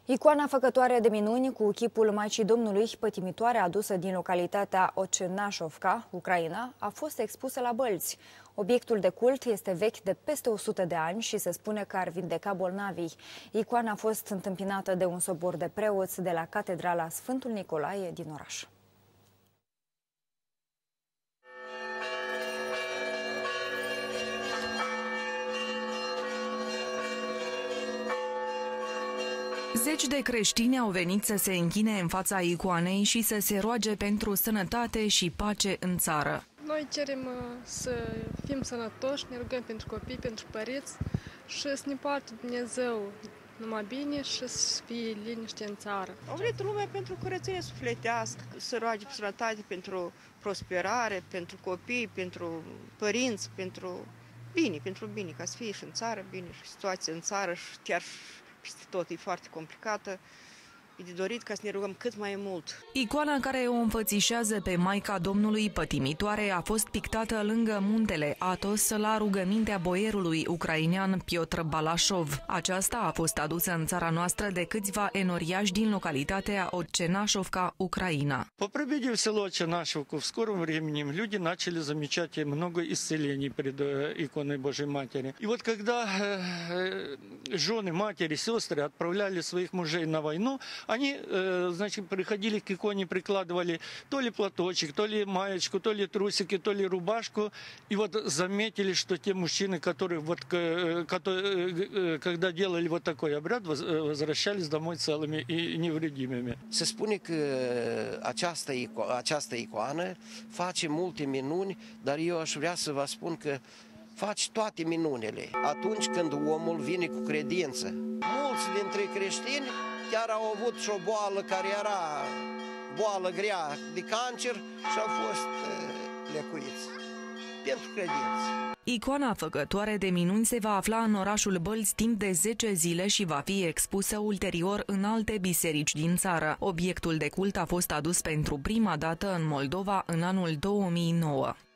Icoana făcătoare de minuni cu chipul Maicii Domnului, pătimitoare adusă din localitatea Ocenașovca, Ucraina, a fost expusă la Bălți. Obiectul de cult este vechi de peste 100 de ani și se spune că ar vindeca bolnavii. Icoana a fost întâmpinată de un sobor de preoți de la Catedrala Sfântul Nicolae din oraș. Zeci de creștini au venit să se închine în fața icoanei și să se roage pentru sănătate și pace în țară. Noi cerem să fim sănătoși, ne rugăm pentru copii, pentru părinți și să ne poată Dumnezeu numai bine și să fie liniște în țară. Au venit lumea pentru curățenie sufletească, să roage pentru sănătate, pentru prosperare, pentru copii, pentru părinți, pentru bine, ca să fie și în țară bine, și situația în țară și chiar peste tot e foarte complicată. E de dorit ca să ne rugăm cât mai mult. Icoana care o înfățișează pe Maica Domnului pătimitoare a fost pictată lângă muntele Atos la rugămintea boierului ucrainean Piotr Balasov. Aceasta a fost adusă în țara noastră de câțiva enoriași din localitatea Ocenașovca, Ucraina. По прибытии в село Оченашевку в скором времени люди начали замечать много исцелений перед иконой Божьей Матери. И вот когда жены, матери, сестры отправляли своих мужей на войну, они, значит, приходили к иконе, прикладывали то ли платочек, то ли маечку, то ли трусики, то ли рубашку. И вот заметили, что те мужчины, которые вот, когда делали вот такой обряд, возвращались домой целыми и невредимыми. Se spune că această icoană face multe minuni, dar eu aș vrea să vă spun că face toate minunile atunci când omul vine cu credință. Mulți dintre creștini chiar au avut și o boală care era boală grea de cancer și au fost lecuiți pentru credință. Icoana făcătoare de minuni se va afla în orașul Bălți timp de 10 zile și va fi expusă ulterior în alte biserici din țară. Obiectul de cult a fost adus pentru prima dată în Moldova în anul 2009.